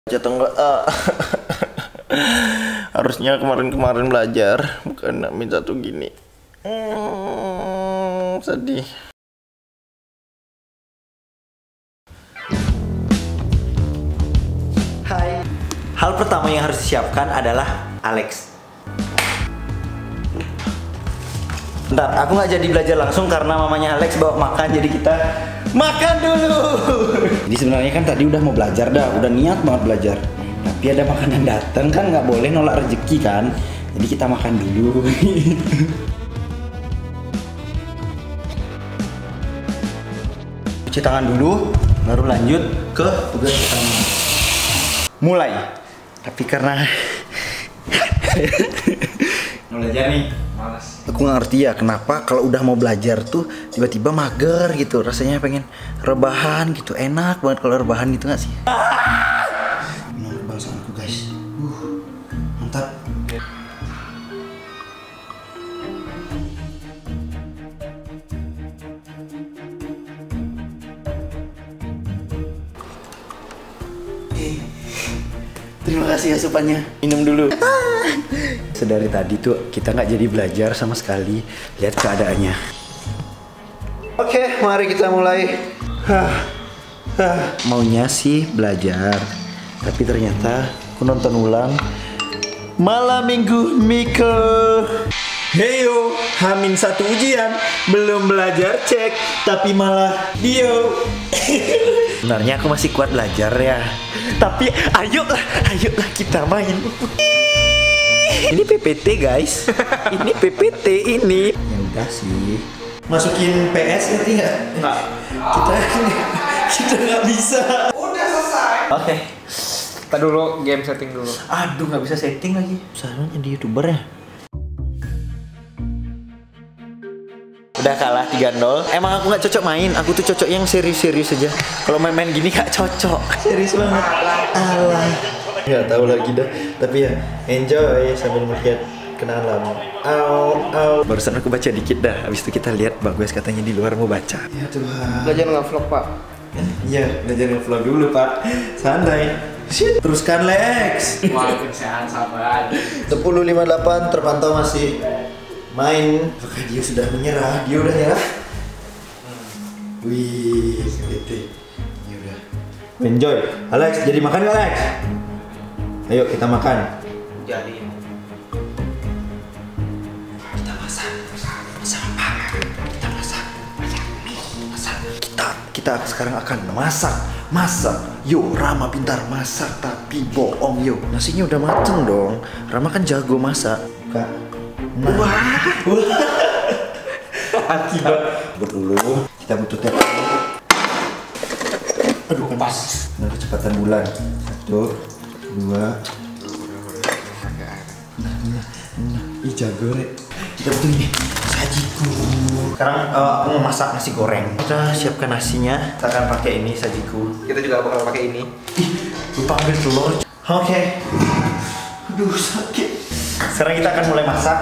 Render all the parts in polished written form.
Atau enggak harusnya kemarin belajar, bukan minta tuh gini. Sedih. Hai. Hal pertama yang harus disiapkan adalah Alex. Bentar, aku nggak jadi belajar langsung karena mamanya Alex bawa makan, jadi kita makan dulu. Jadi sebenarnya kan tadi udah mau belajar dah, udah niat banget belajar. Tapi ada makanan datang kan, nggak boleh nolak rezeki kan. Jadi kita makan dulu. Cuci tangan dulu, baru lanjut ke tugas utama. Mulai. Tapi karena belajar nih, malas. Aku nggak ngerti ya kenapa kalau udah mau belajar tuh tiba-tiba mager gitu. Rasanya pengen rebahan gitu. Enak banget kalau rebahan gitu nggak sih? Ini bangsaanku guys. Mantap. Terima kasih asupannya. Minum dulu. Sedari tadi tuh kita nggak jadi belajar sama sekali. Lihat keadaannya. Oke, mari kita mulai. Maunya sih belajar, tapi ternyata aku nonton ulang Malam Minggu Miko. Heyo, Hamin 1 ujian, belum belajar cek, tapi malah dio. Sebenarnya aku masih kuat belajar ya, tapi ayolah kita main. Ini PPT guys, ini PPT ini. Ya udah sih. Masukin PS ngerti nggak? Nggak. Kita nggak bisa. Udah selesai. Oke. Kita dulu game setting dulu. Aduh, nggak bisa setting lagi. Seharusnya jadi YouTuber ya. Udah kalah 3-0. Emang aku nggak cocok main. Aku tuh cocok yang serius-serius aja. Kalau main-main gini nggak cocok. Serius banget. Alah. Nggak tahu lagi dah. Tapi ya enjoy sambil melihat kenalan. Barusan aku baca dikit dah. Habis itu kita lihat Bagus katanya di luar mau baca. Ya Tuhan. Belajar nge-vlog pak. Iya, belajar nge-vlog dulu pak. Santai. Shit. Teruskan Lex. Wah, kesehan sabar. 10.58 terpantau masih main. Apakah dia sudah menyerah? Dia udah nyerah? Wih, gitu. Ya udah. Enjoy. Alex, jadi makan nggak Alex? Ayo kita makan. Jadi. Kita masak apa? Kita masak mie. Kita sekarang akan masak. Yo, Rama pintar masak tapi bohong yo. Nasinya udah mateng dong. Rama kan jago masak. Kak. Nah. Wah. Akibat dulu. Kita butuh teh. Aduh, pas. Nah, kecepatan bulan. 1, 2. Ih, jago Rek. Kita butuh ini. Sajiku. Sekarang aku mau masak nasi goreng. Kita siapkan nasinya. Kita akan pakai ini sajiku. Kita juga bakal pakai ini. Ih, lupa ambil telur. Oke. Aduh, sakit. Sekarang kita akan mulai masak.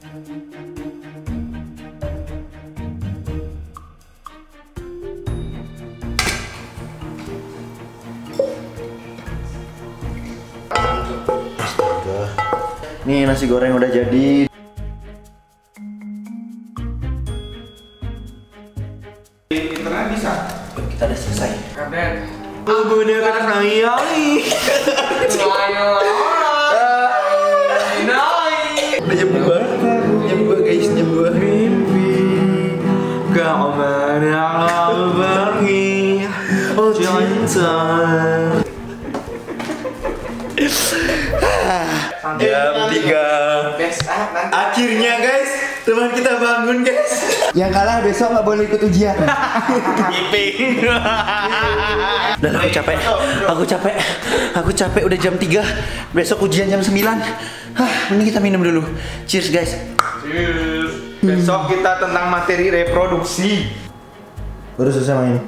Astaga. Nih nasi goreng udah jadi. Internet bisa. Kita udah selesai. Kaden. Beneran nayai. Udah jam 2 guys, jam 2. Mimpi kau menang pergi cinta. Jam 3. Akhirnya guys, teman kita bangun guys. Yang kalah besok nggak boleh ikut ujian. Iping. Udah aku capek udah jam 3. Besok ujian jam 9. Ini kita minum dulu. Cheers guys. Cheers. Besok kita tentang materi reproduksi. Baru selesai main.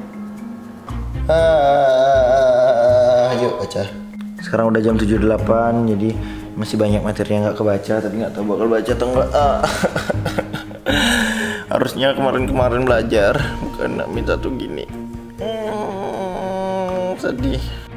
Yuk baca. Sekarang udah jam 7.08, jadi masih banyak materi yang nggak kebaca, tapi nggak tahu bakal baca atau enggak. Harusnya kemarin belajar, bukan minta tuh gini. Sedih.